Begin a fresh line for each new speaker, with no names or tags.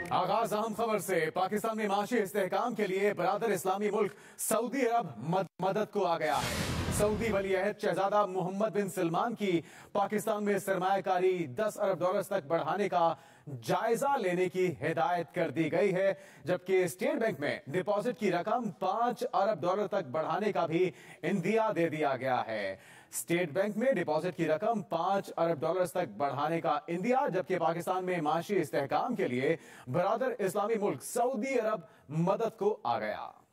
आगाज अहम खबर से। पाकिस्तान में माशी इस्तेहकाम के लिए बरादर इस्लामी मुल्क सऊदी अरब मदद को आ गया है। सऊदी वली अहद शहजादा मोहम्मद बिन सलमान की पाकिस्तान में सरमायाकारी 10 अरब डॉलर तक बढ़ाने का जायजा लेने की हिदायत कर दी गई है, जबकि स्टेट बैंक में डिपॉजिट की रकम 5 अरब डॉलर तक बढ़ाने का भी इंदिया दे दिया गया है। स्टेट बैंक में डिपॉजिट की रकम 5 अरब डॉलर तक बढ़ाने का इंदिया, जबकि पाकिस्तान में माशी इस्तेहकाम के लिए बरादर इस्लामी मुल्क सऊदी अरब मदद को आ गया।